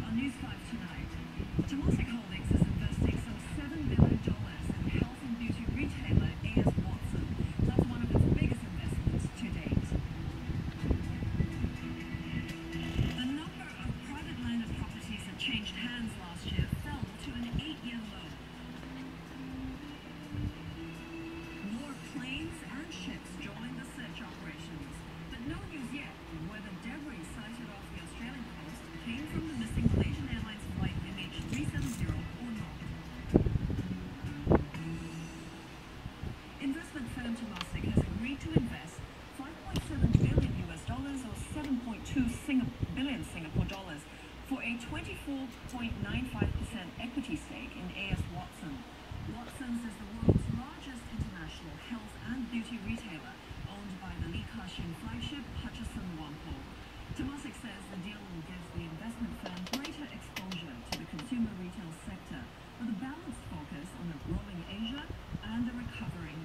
News 5 tonight. Temasek Holdings is investing some $7 billion in health and beauty retailer A.S. Watson. That's one of its biggest investments to date. The number of private landed properties that changed hands last year fell to an 8-year low. More planes and ships joined the search operations, but no news yet whether debris sighted off the Australian coast came from the missing Malaysian Airlines flight MH370 or not. Investment firm Temasek has agreed to invest $5.7 billion or 7.2 billion Singapore dollars for a 24.95% equity stake in A.S. Watson. Watson's is the world's largest international health and beauty retailer, owned by the Li Ka-shing flagship Hutchison Whampoa. Temasek says the deal will give the investment firm greater exposure to the consumer retail sector with a balanced focus on a growing Asia and a recovering